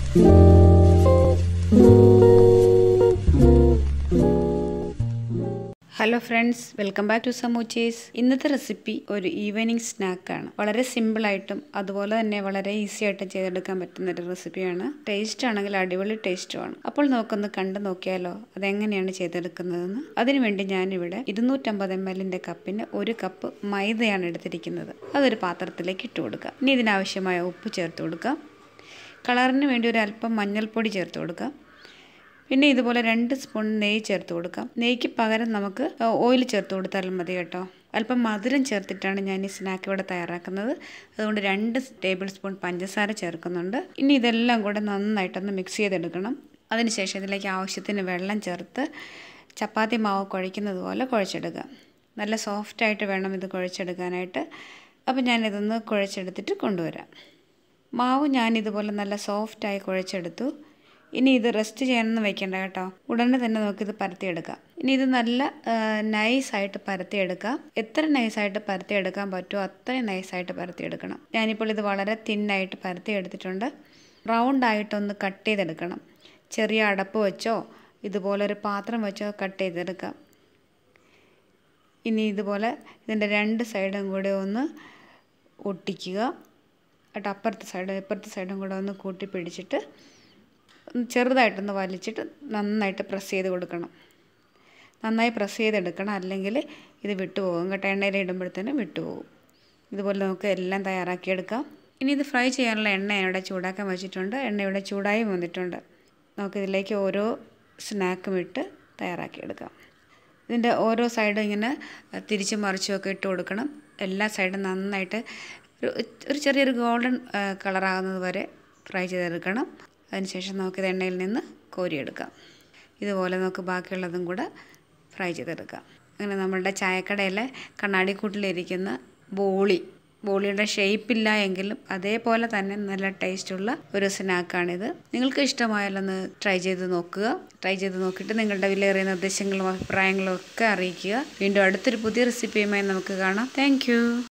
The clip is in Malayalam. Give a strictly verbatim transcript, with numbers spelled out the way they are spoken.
Hello friends, welcome back to സമൂച്ചീസ്. ഇന്നത്തെ റെസിപ്പി ഒരു ഈവനിങ് സ്നാക്കാണ്. വളരെ സിമ്പിളായിട്ടും അതുപോലെ തന്നെ വളരെ ഈസി ആയിട്ടും ചെയ്തെടുക്കാൻ പറ്റുന്ന ഒരു റെസിപ്പിയാണ്. ടേസ്റ്റ് ആണെങ്കിൽ അടിപൊളി ടേസ്റ്റുമാണ്. അപ്പോൾ നമുക്കൊന്ന് കണ്ടു നോക്കിയാലോ അതെങ്ങനെയാണ് ചെയ്തെടുക്കുന്നതെന്ന്. അതിനുവേണ്ടി ഞാനിവിടെ ഇരുന്നൂറ്റമ്പത് എം എല്ലിൻ്റെ കപ്പിന് ഒരു കപ്പ് മൈദയാണ് എടുത്തിരിക്കുന്നത്. അതൊരു പാത്രത്തിലേക്ക് ഇട്ട് കൊടുക്കാം. ഇനി ഇതിനാവശ്യമായ ഉപ്പ് ചേർത്ത് കൊടുക്കാം. കളറിന് വേണ്ടി ഒരു അല്പം മഞ്ഞൾപ്പൊടി ചേർത്ത് കൊടുക്കാം. പിന്നെ ഇതുപോലെ രണ്ട് സ്പൂൺ നെയ്യ് ചേർത്ത് കൊടുക്കാം. നെയ്യ്ക്ക് പകരം നമുക്ക് ഓയിൽ ചേർത്ത് കൊടുത്താലും മതി കേട്ടോ. അല്പം മധുരം ചേർത്തിട്ടാണ് ഞാൻ ഈ സ്നാക്ക് ഇവിടെ തയ്യാറാക്കുന്നത്. അതുകൊണ്ട് രണ്ട് ടേബിൾ സ്പൂൺ പഞ്ചസാര ചേർക്കുന്നുണ്ട്. ഇനി ഇതെല്ലാം കൂടെ നന്നായിട്ടൊന്ന് മിക്സ് ചെയ്തെടുക്കണം. അതിനുശേഷം ഇതിലേക്ക് ആവശ്യത്തിന് വെള്ളം ചേർത്ത് ചപ്പാത്തി മാവ് കുഴയ്ക്കുന്നത് പോലെ കുഴച്ചെടുക്കുക. നല്ല സോഫ്റ്റായിട്ട് വേണം ഇത് കുഴച്ചെടുക്കാനായിട്ട്. അപ്പോൾ ഞാനിതൊന്ന് കുഴച്ചെടുത്തിട്ട് കൊണ്ടുവരാം. മാവ് ഞാനിതുപോലെ നല്ല സോഫ്റ്റായി കുഴച്ചെടുത്തു. ഇനി ഇത് റെസ്റ്റ് ചെയ്യാനൊന്നും വെക്കേണ്ട കേട്ടോ. ഉടനെ തന്നെ നമുക്കിത് പരത്തിയെടുക്കാം. ഇനി ഇത് നല്ല നൈസായിട്ട് പരത്തിയെടുക്കാം. എത്ര നൈസായിട്ട് പരത്തിയെടുക്കാൻ പറ്റുമോ അത്രയും നൈസായിട്ട് പരത്തിയെടുക്കണം. ഞാനിപ്പോൾ ഇത് വളരെ തിന്നായിട്ട് പരത്തിയെടുത്തിട്ടുണ്ട്. റൗണ്ടായിട്ടൊന്ന് കട്ട് ചെയ്തെടുക്കണം. ചെറിയ അടപ്പ് വെച്ചോ ഇതുപോലൊരു പാത്രം വെച്ചോ കട്ട് ചെയ്തെടുക്കാം. ഇനി ഇതുപോലെ ഇതിൻ്റെ രണ്ട് സൈഡും കൂടെ ഒന്ന് ഒട്ടിക്കുക കേട്ടോ. അപ്പുറത്തെ സൈഡും ഇപ്പുറത്തെ സൈഡും കൂടെ ഒന്ന് കൂട്ടി പിടിച്ചിട്ട് ചെറുതായിട്ടൊന്ന് വലിച്ചിട്ട് നന്നായിട്ട് പ്രസ് ചെയ്ത് കൊടുക്കണം. നന്നായി പ്രസ് ചെയ്തെടുക്കണം, അല്ലെങ്കിൽ ഇത് വിട്ടുപോകും കേട്ടോ. എണ്ണയിൽ ഇടുമ്പോഴത്തേനും വിട്ടുപോകും. ഇതുപോലെ നമുക്ക് എല്ലാം തയ്യാറാക്കിയെടുക്കാം. ഇനി ഇത് ഫ്രൈ ചെയ്യാനുള്ള എണ്ണ ഇവിടെ ചൂടാക്കാൻ വെച്ചിട്ടുണ്ട്. എണ്ണ ഇവിടെ ചൂടായി വന്നിട്ടുണ്ട്. നമുക്കിതിലേക്ക് ഓരോ സ്നാക്കും ഇട്ട് തയ്യാറാക്കിയെടുക്കാം. ഇതിൻ്റെ ഓരോ സൈഡും ഇങ്ങനെ തിരിച്ചും മറിച്ചുമൊക്കെ ഇട്ട് കൊടുക്കണം. എല്ലാ സൈഡും നന്നായിട്ട് ഒരു ഒരു ചെറിയൊരു ഗോൾഡൻ കളറാകുന്നത് വരെ ഫ്രൈ ചെയ്തെടുക്കണം. അതിനുശേഷം നമുക്കിത് എണ്ണയിൽ നിന്ന് കോരിയെടുക്കാം. ഇതുപോലെ നമുക്ക് ബാക്കിയുള്ളതും കൂടെ ഫ്രൈ ചെയ്തെടുക്കാം. അങ്ങനെ നമ്മളുടെ ചായക്കടയിലെ കണ്ണാടിക്കൂട്ടിലിരിക്കുന്ന ബോളി ബോളിയുടെ ഷേപ്പില്ല എങ്കിലും അതേപോലെ തന്നെ നല്ല ടേസ്റ്റുള്ള ഒരു സ്നാക്കാണിത്. നിങ്ങൾക്ക് ഇഷ്ടമായാലൊന്ന് ട്രൈ ചെയ്ത് നോക്കുക. ട്രൈ ചെയ്ത് നോക്കിയിട്ട് നിങ്ങളുടെ വിലയേറിയ നിർദ്ദേശങ്ങളും അഭിപ്രായങ്ങളും ഒക്കെ അറിയിക്കുക. വീണ്ടും അടുത്തൊരു പുതിയ റെസിപ്പിയുമായി നമുക്ക് കാണാം. താങ്ക്